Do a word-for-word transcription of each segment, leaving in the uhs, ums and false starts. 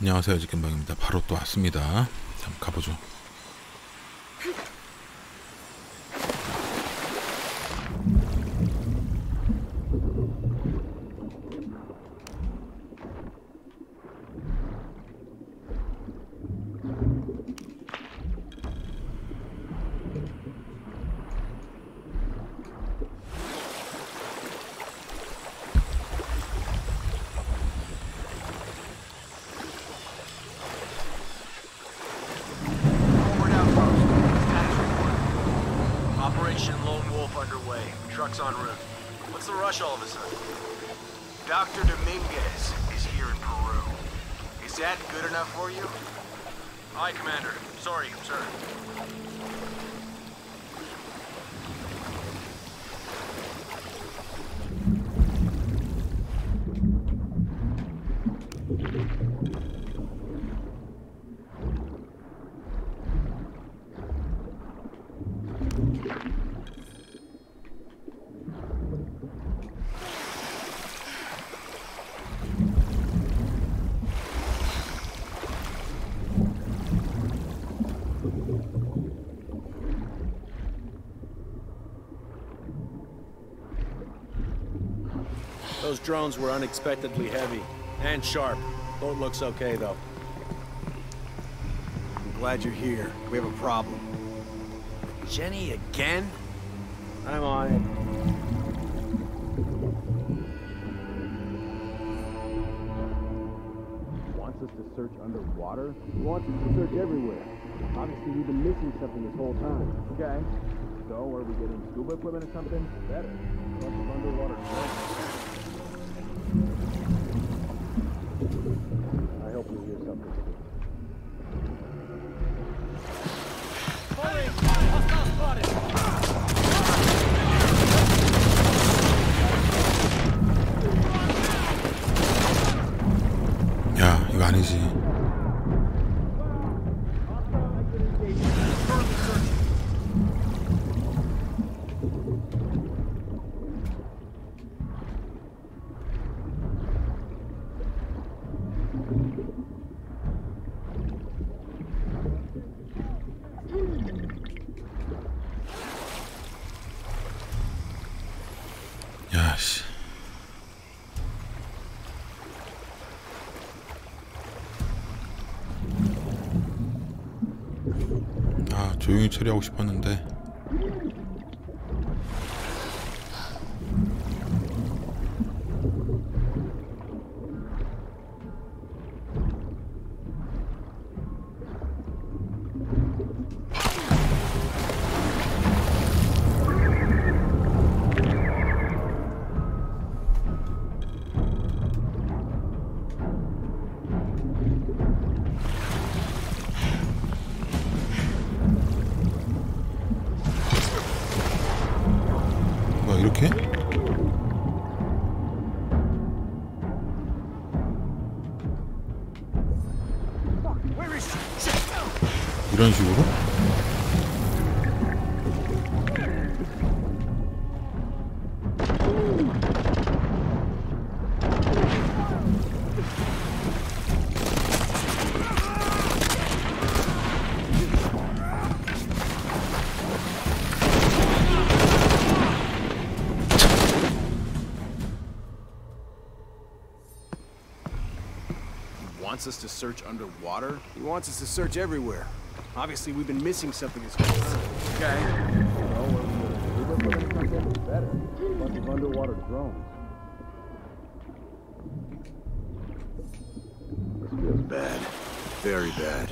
안녕하세요, 지금방입니다. 바로 또 왔습니다. 한번 가보죠. Operation Lone Wolf underway. Trucks en route. What's the rush all of a sudden? Doctor Dominguez is here in Peru. Is that good enough for you? Aye, Commander. Sorry, sir. Those drones were unexpectedly heavy and sharp. Boat looks okay, though. I'm glad you're here. We have a problem. Jenny again? I'm on it. Wants us to search underwater? He wants us to search everywhere. Obviously, we've been missing something this whole time. Okay. So, are we getting scuba equipment or something? Better. Bunch of underwater drones. I hope you hear something. 야, 이거 아니지. 야, 씨. 아, 조용히 처리하고 싶었는데. 뭐야, 이렇게? 이런 식으로? Wants us to search underwater? He wants us to search everywhere. Obviously, we've been missing something this whole time. Okay. So, are we getting scuba equipment or something? Better. Bunch of underwater drones. This feels bad. Very bad.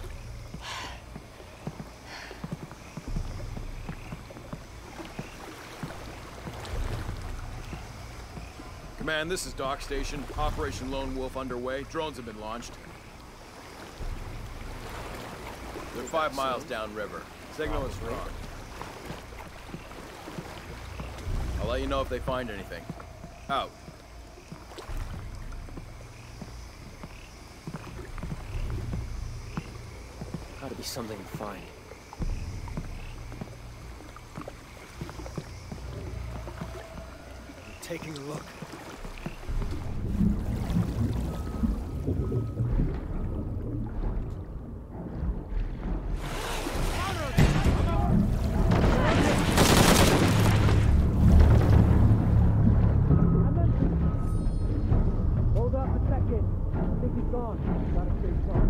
Command, this is Dock Station. Operation Lone Wolf underway. Drones have been launched. They're five miles downriver. Signal is strong. I'll let you know if they find anything. Out. Gotta be something to find. taking a look. It's on. Gotta stay sharp.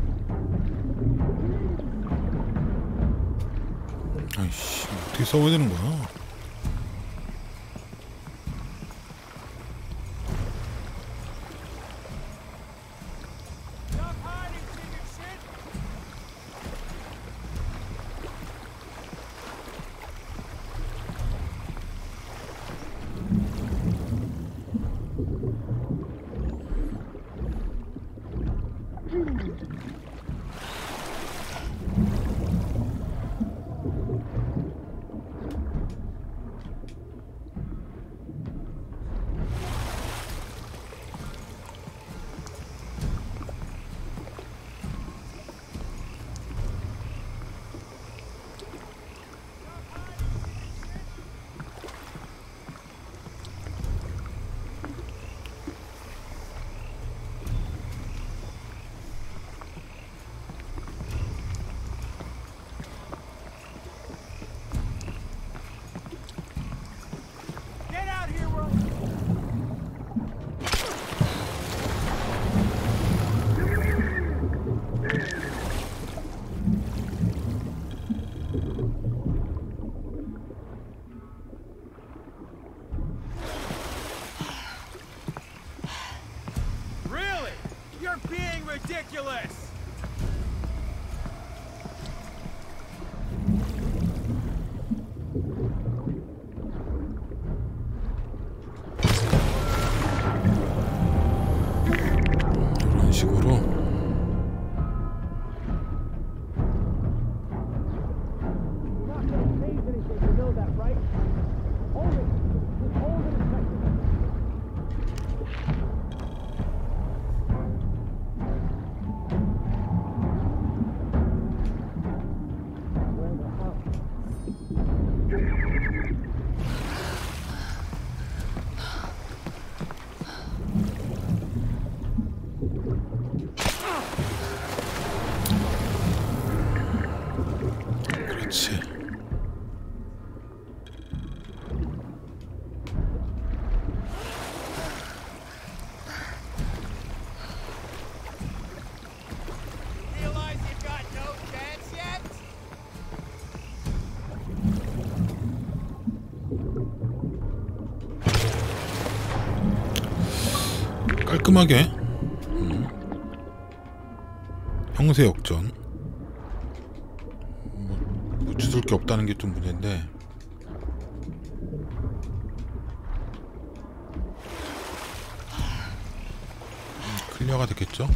아이씨, 어떻게 싸워야 되는 거야? Ridiculous! 이런 식으로. 그렇지. Realize you've got no chance yet? 깔끔하게. 음. 형세 역전. 뭐, 뭐 주술 게 없다는 게 좀 문제인데. 음, 클리어가 됐겠죠?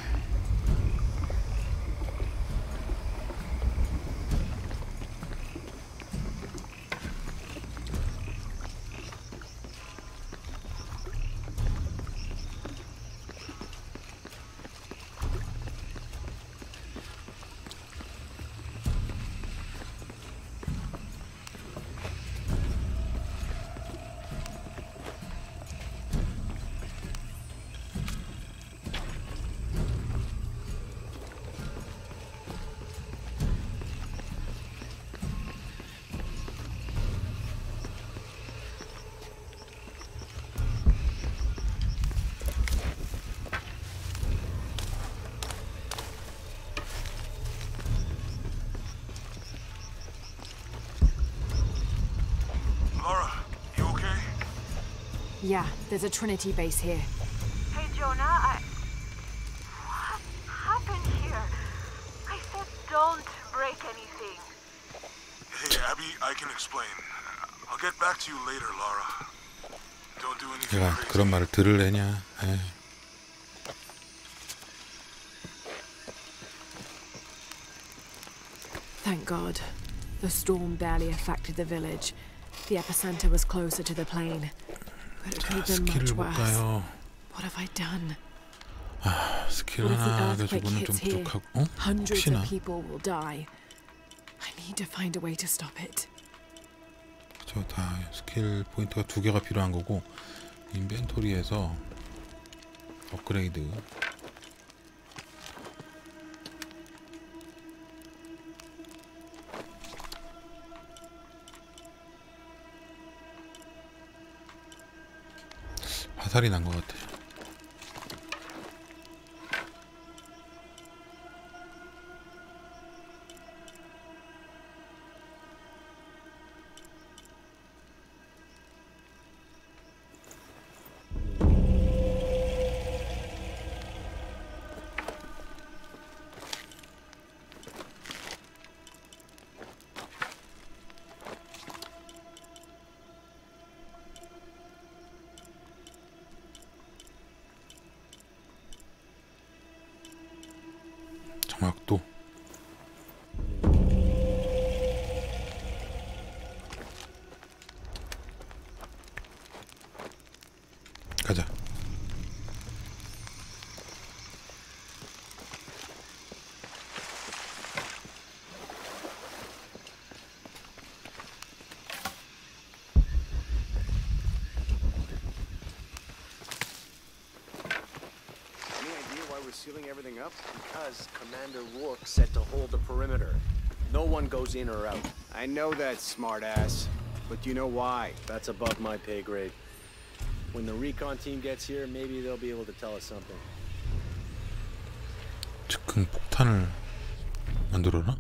Laura, you okay? Yeah, there's a Trinity base here. Hey, Jonah, I... What happened here? I said don't break anything. Hey, Abby, I can explain. I'll get back to you later, Laura. Don't do anything 내가 crazy. 그런 말을 들으려냐? 에이. Thank God. The storm barely affected the village. The epicenter was closer to the plain. But it could have been much 스킬을 worse. 볼까요? What have I done? 아, 스킬 What if the 하나 earthquake 가지고는 좀 hits here? 부족하고. 어? Hundreds 혹시나. of people will die. I need to find a way to stop it. 저 다 스킬 포인트가 두 개가 필요한 거고 인벤토리에서 업그레이드. 화살이 난 것 같아. 장막도. 가자. Any idea why we're sealing everything up? Because Commander Rourke said to hold the perimeter. No one goes in or out. I know that, smartass. But do you know why? That's above my pay grade. When the recon team gets here, maybe they'll be able to tell us something. 즉흥 폭탄을 만들어놔?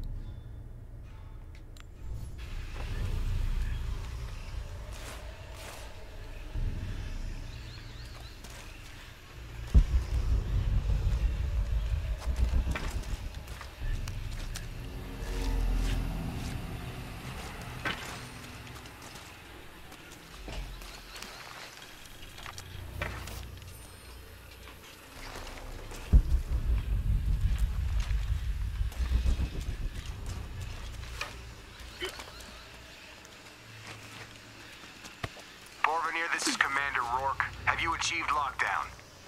Borvenier, this is Commander Rourke. Have you achieved lockdown?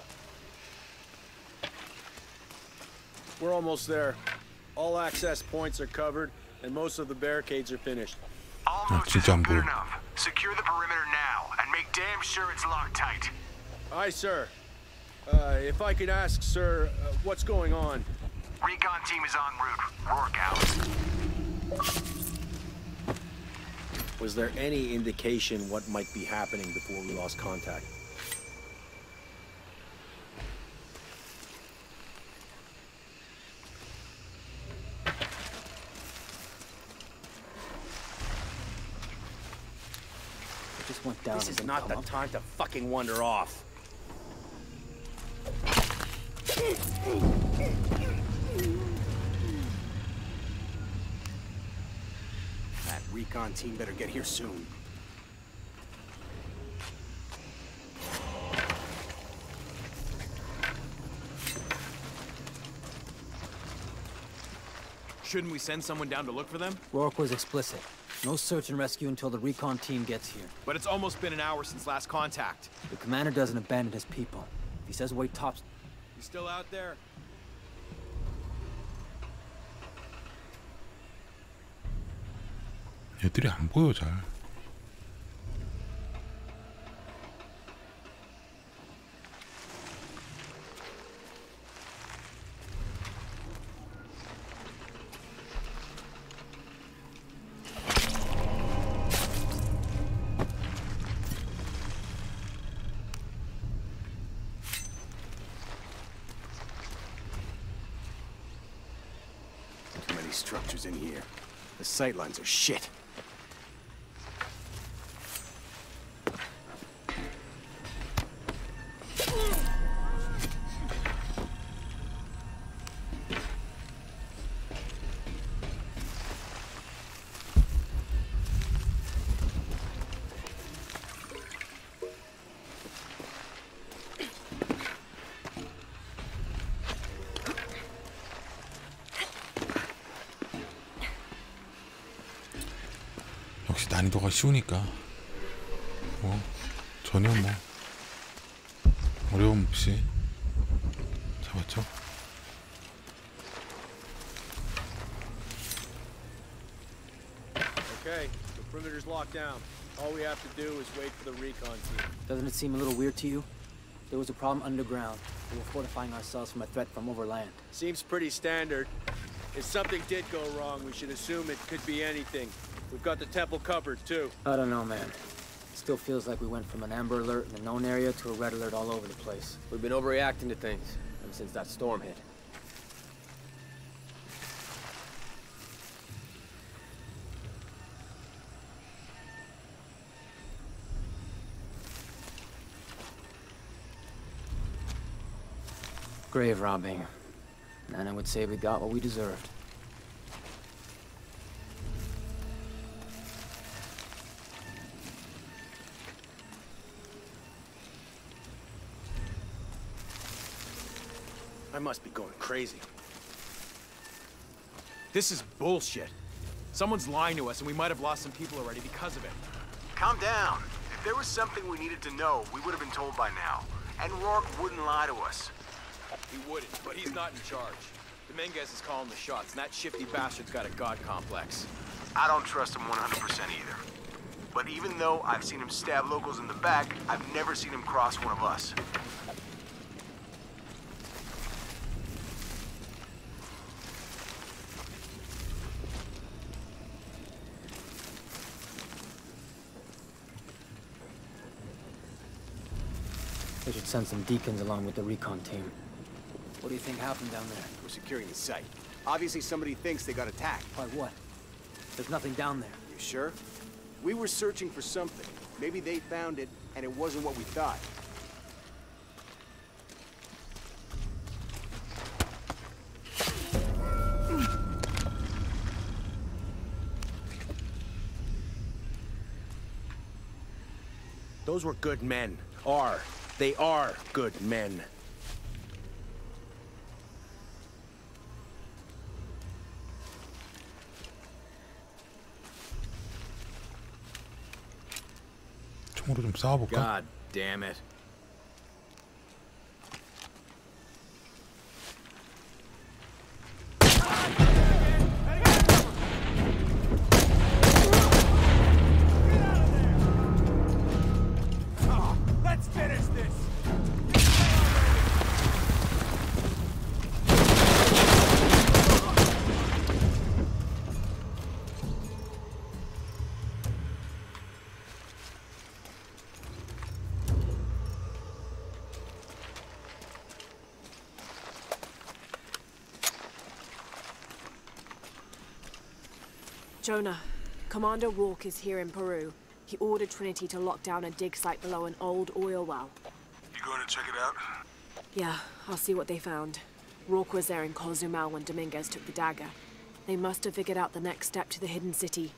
We're almost there. All access points are covered, and most of the barricades are finished. Almost 진짜 안 isn't good 보여. enough. Secure the perimeter now, and make damn sure it's locked tight. Aye, sir. Uh, if I could ask, sir, uh, what's going on? Recon team is en route. Rourke out. Was there any indication what might be happening before we lost contact? Just went down. This and is didn't not come the up. time to fucking wander off. That recon team better get here soon. Shouldn't we send someone down to look for them? Rourke was explicit. No search and rescue until the recon team gets here. But it's almost been an hour since last contact. The commander doesn't abandon his people. If he says wait tops... You still out there? 얘들이 안 보여 잘. Too many structures in here. The sightlines are shit. 역시 난이도가 쉬우니까 뭐 전혀 뭐 어려움 없이 잡았죠. Okay, the perimeter's locked down. All we have to do is wait for the recon team. Doesn't it seem a little weird to you? There was a problem underground. We were fortifying ourselves from a threat from overland. Seems pretty standard. If something did go wrong, we should assume it could be anything. We've got the temple covered, too. I don't know, man. Still feels like we went from an amber alert in the known area to a red alert all over the place. We've been overreacting to things ever since that storm hit. Grave robbing. Nana would say we got what we deserved. I must be going crazy. This is bullshit. Someone's lying to us, and we might have lost some people already because of it. Calm down. If there was something we needed to know, we would have been told by now. And Rourke wouldn't lie to us. He wouldn't, but he's not in charge. Dominguez is calling the shots, and that shifty bastard's got a god complex. I don't trust him one hundred percent either. But even though I've seen him stab locals in the back, I've never seen him cross one of us. We should send some deacons along with the recon team. What do you think happened down there? We're securing the site. Obviously somebody thinks they got attacked. By what? There's nothing down there. You sure? We were searching for something. Maybe they found it, and it wasn't what we thought. Those were good men. Are. They are good men. 총으로 좀 싸워볼까? God damn it. Let's finish this! Jonah, Commander Rourke is here in Peru. He ordered Trinity to lock down a dig site below an old oil well. You going to check it out? Yeah, I'll see what they found. Rourke was there in Cozumel when Dominguez took the dagger. They must have figured out the next step to the hidden city.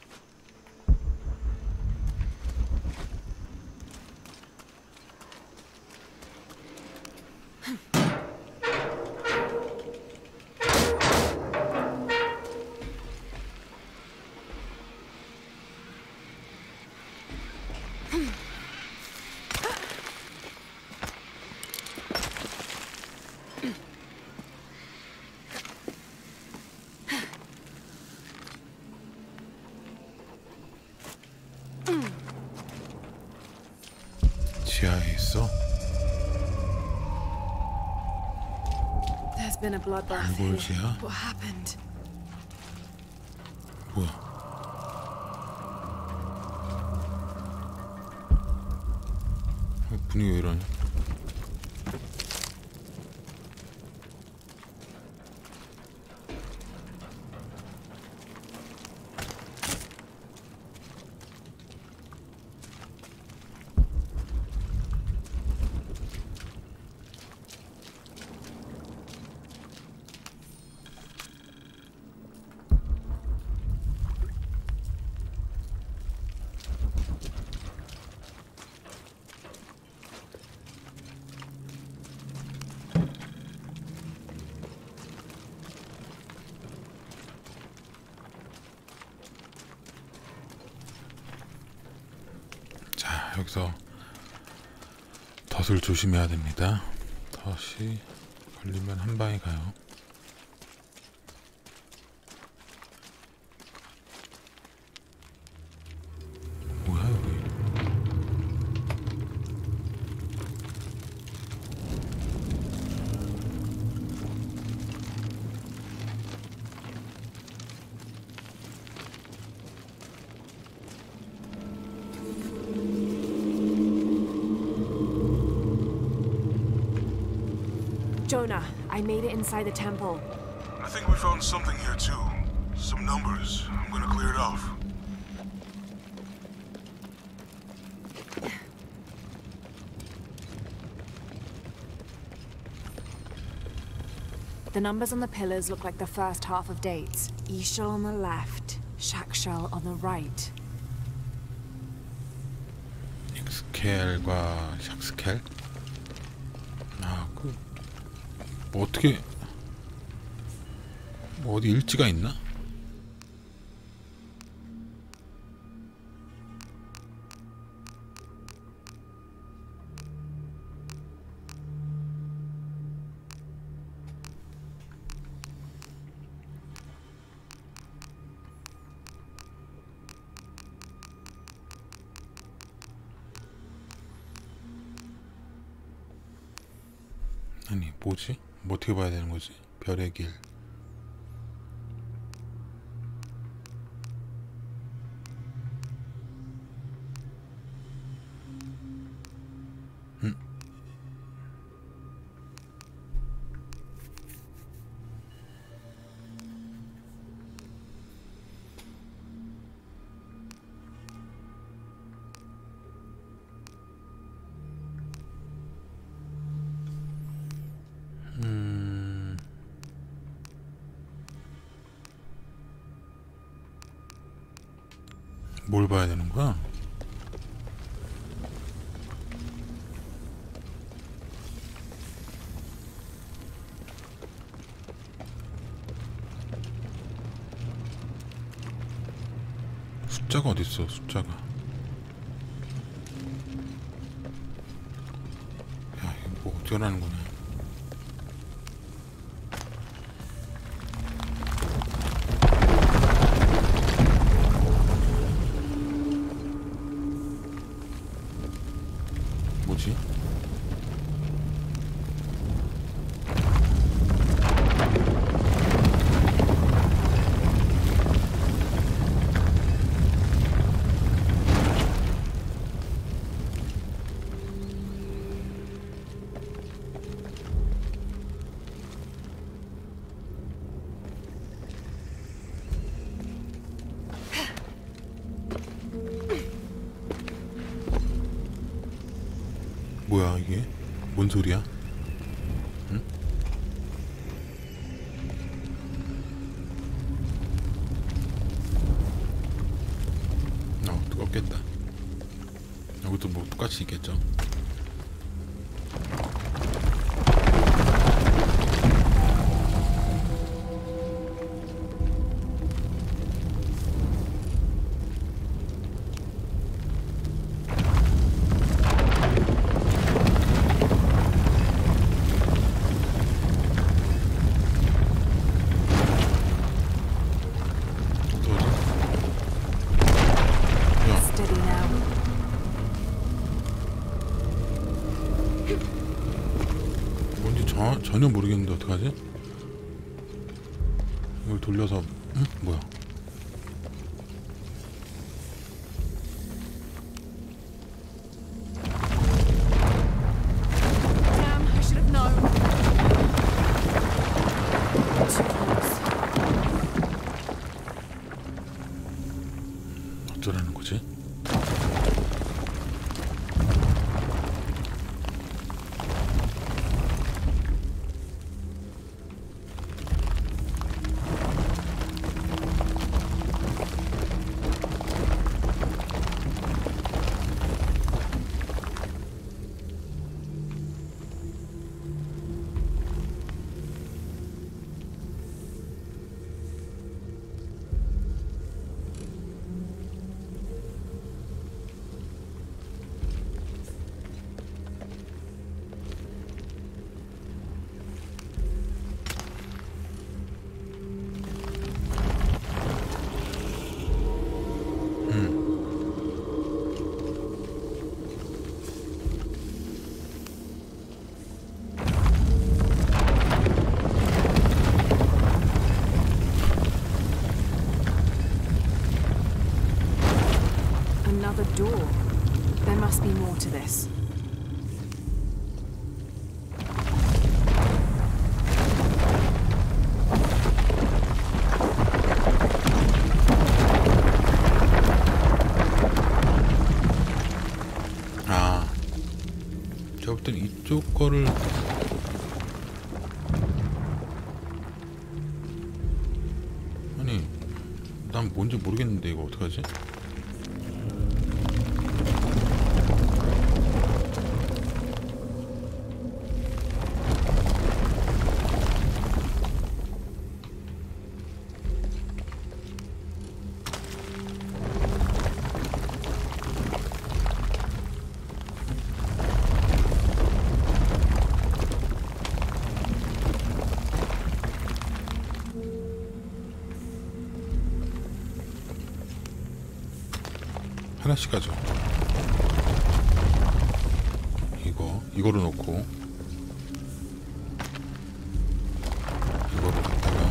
지하에 있어? There's been a bloodbath here. 알골지야? What happened? 뭐야? 어, 분위기 왜 이러냐? 자, 여기서 덫을 조심해야 됩니다. 덫이 걸리면 한 방에 가요. 뭐야 여기? Jonah, I made it inside the temple. I think we found something here too. Some numbers. I'm gonna clear it off. The numbers on the pillars look like the first half of dates. Ixchel on the left, Shakshel on the right. 엑스켈과 샥스켈? 아, 그 뭐 어떻게 뭐 어디 일지가 있나? 아니 뭐지? 뭐 어떻게 봐야 되는 거지? 별의 길. 음. 음. 뭘 봐야 되는 거야? 숫자가 어디 있어? 숫자가. 야, 이거 뭐 어떻게 하는 거냐? 뭐지? 뭐야 이게? 뭔 소리야? 응? 어, 뜨겁겠다. 여기도 뭐 똑같이 있겠죠? 전혀 모르겠는데 어떡하지? 이걸 돌려서 응? 뭐야? Damn, I should have known. 어쩌라는 거지? Another door. There must be more to this. 아, 제가 볼 땐 이쪽 거를 아니, 난 뭔지 모르겠는데 이거 어떡하지? 하나씩 가죠. 이거 이거로 놓고 이거로 갖다가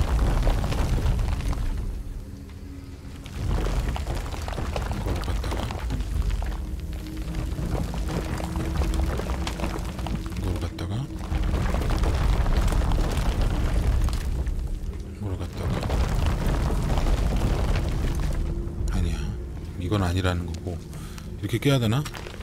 이거로 갖다가 이거로 갖다가 이거로 갖다가 아니야, 이건 아니라는 거고. 이렇게 깨야 되나?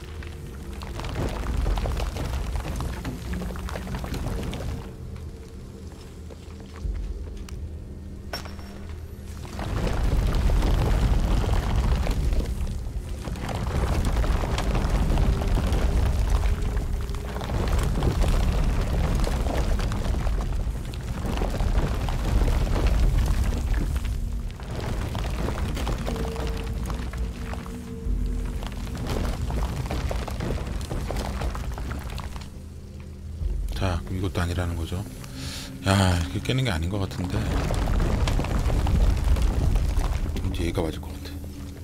자, 그럼 이것도 아니라는 거죠. 야, 이렇게 깨는 게 아닌 것 같은데. 이제 얘가 맞을 것 같아.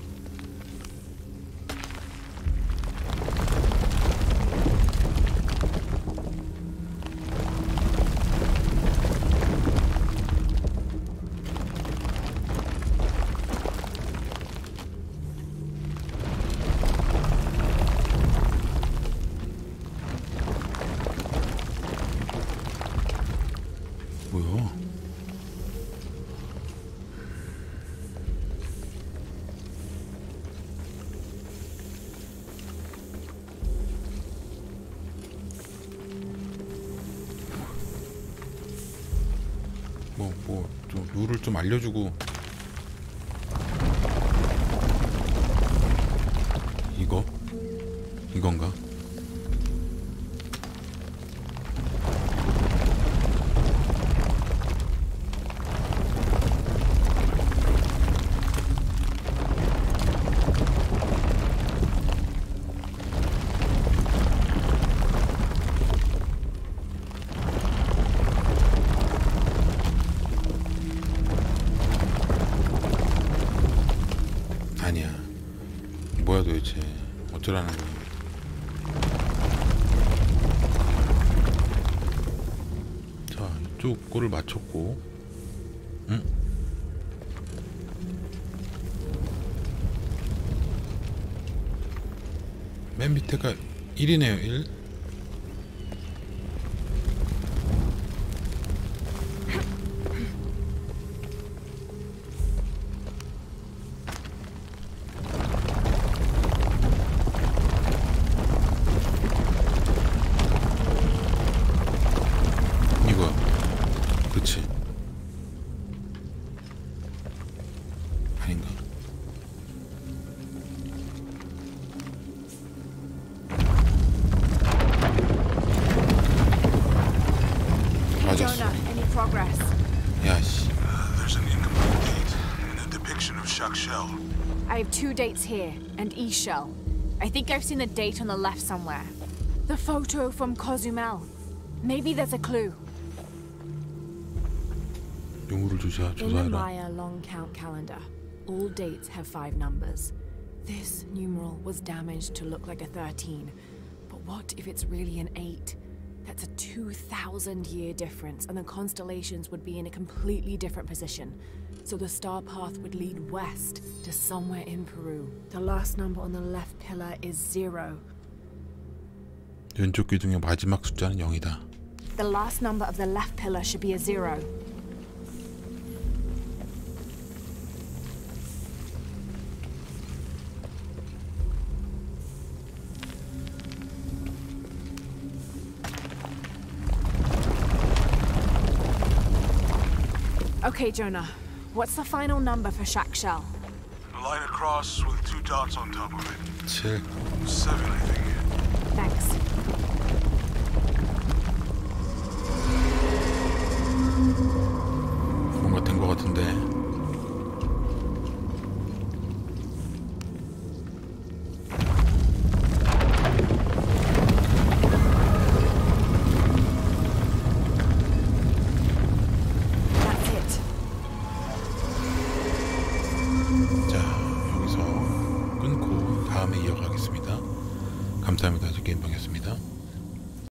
뭐야? 뭐, 뭐, 좀 룰을 좀 알려주고. 이거? 이건가? 아니야. 뭐야 도대체. 어쩌라는 거야. 자, 이쪽 거를 맞췄고. 응? 맨 밑에가 일이네요. 일. 그치? 아닌가? 맞았어. Jonah, any progress? 야씨. Uh, there's an incomplete date and a depiction of Jacques Shell. I have two dates here, and E-Shell. I think I've seen the date on the left somewhere. The photo from Cozumel. Maybe there's a clue. 유물을 조사, In the 조사해라. Maya long count calendar, all dates have five numbers. This numeral was damaged to look like a thirteen. But what if it's really an eight? That's a two thousand year difference, and the constellations would be in a completely different position. So the star path would lead west to somewhere in Peru. The last number on the left pillar is zero. 왼쪽 기둥의 마지막 숫자는 영이다. The last number of the left pillar should be a zero. Okay, Jonah. What's the final number for Jacques Shell? A line across with two dots on top of it. 칠. Seven, I think. Thanks. 뭔가 된 것 같은데. 이어가겠습니다. 감사합니다. 게임방이었습니다.